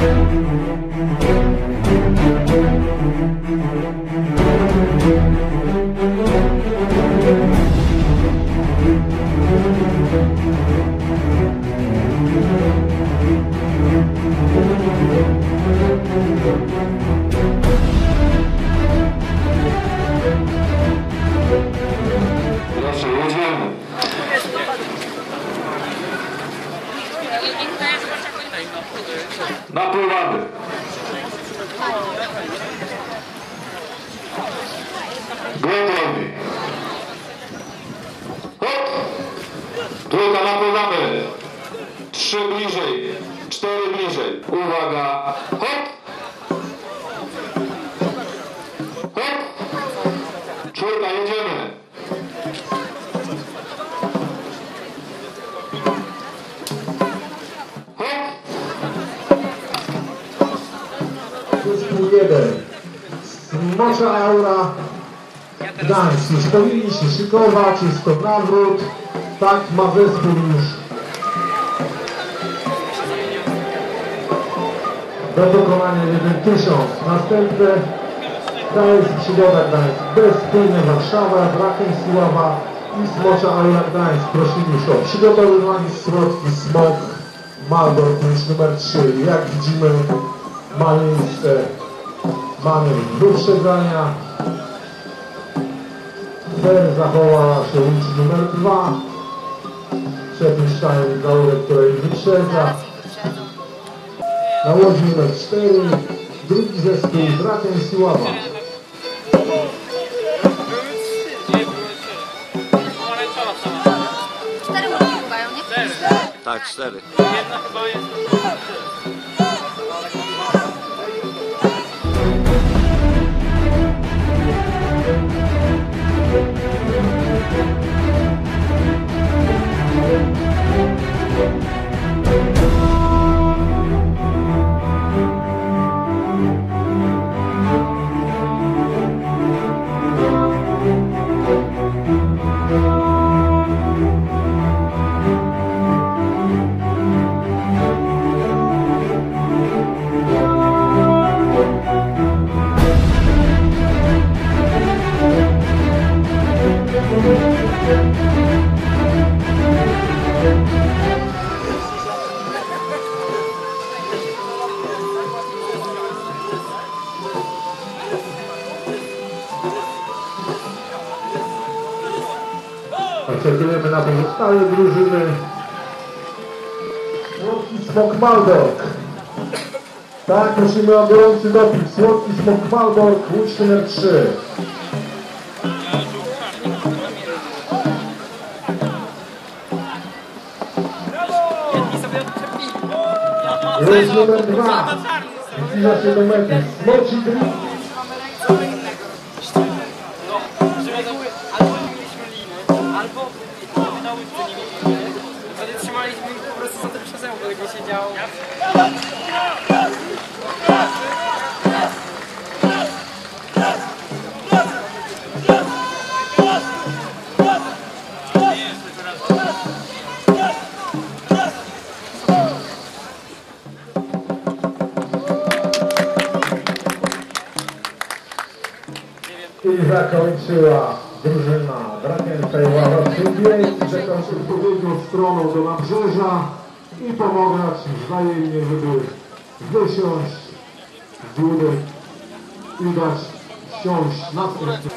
Proszę, jedziemy. Napływamy. Gotowi. Hop. Trójka, napływamy. 3 bliżej, 4 bliżej. Uwaga. Hop. Hop. Czwórka, jedziemy. Zespół 1. Mocza Aura Gdańsk. Już powinni się szykować, jest to nawrót. Tak ma zespół już do pokonania 1000. Następne KS Przygoda Gdańsk. Bezpłynne Warszawa, Brakensława i Smocza Aura Gdańsk. Prosimy już o przygotowywanie środki Smok Maldor, punkt numer 3. Jak widzimy, ma miejsce manewr wyprzedzania. Fer zachowała się łódź numer 2. Przepuszczają gałę, której wyprzedza. Na łodzi numer 4. Drugi zespół Brakensława. Cztery łódki pływają, nie? Tak, 4. Jedna chyba jest. Oczekujemy na pozostałe drużyny. Słodki Smok Maldork. Tak, prosimy o gorący doping. Słodki Smok Maldork, łódź numer 3. Łódź numer 2. Zbliża się do mety. Smoczy Green. Albo na łódce nie mieliśmy. Wtedy trzymaliśmy po prostu za to przeseł, bo tego się działo. I zakończyła drużyna Brakensława Przybieg, zakończył odpowiednią stroną do nabrzeża i pomagać wzajemnie, żeby wysiąść z łódek i dać siąść następnie.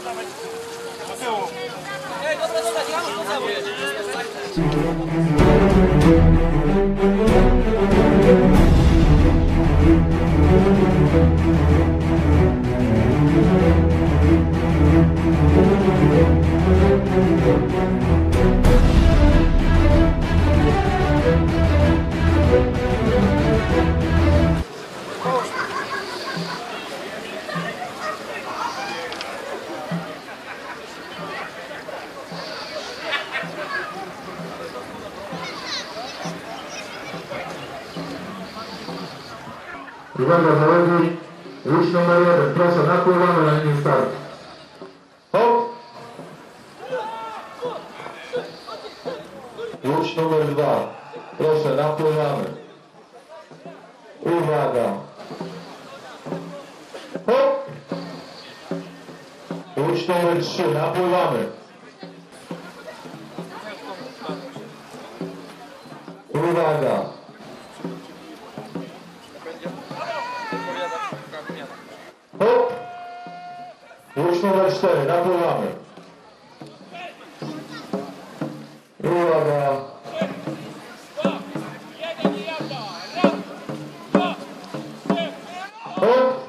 Uwaga, załogi, łódź numer 1, proszę, napływamy na linii start. Hop! Łódź numer 2, proszę, napływamy. Uwaga. Hop. Łódź numer 3, napływamy. Uwaga. Hop. Łódź numer 4, napływamy. Uwaga. Hop.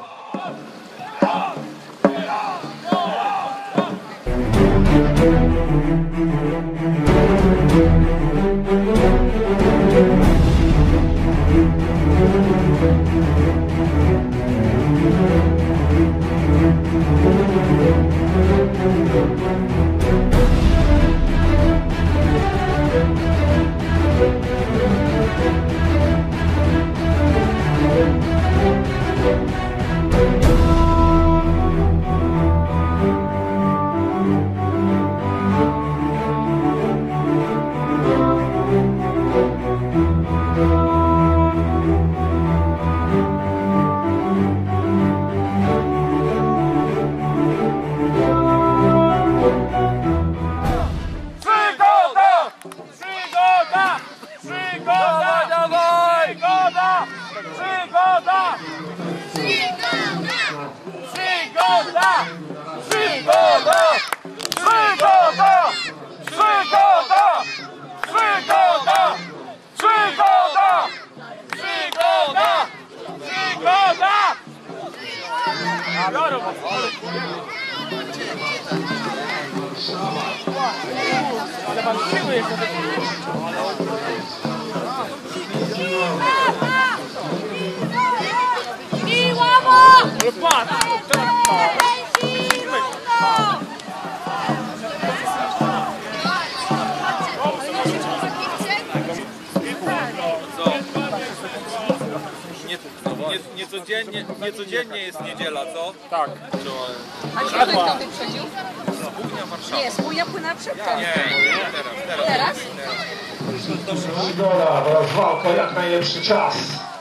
Ale pan siły jeszcze Niecodziennie jest niedziela, co? tak. A kto kto wyprzedził? Południa Warszawa. Nie, spójnia płynęła przed tym. Nie, Teraz? Przygoda, rozwałka, jak najlepszy czas.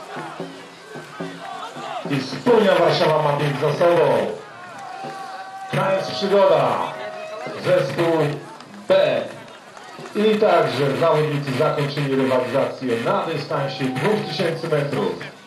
I Wspólnia Warszawa ma bieg za sobą. Koniec przygoda. Zespół B. I także zawodnicy zakończyli rywalizację na dystansie 2000 metrów.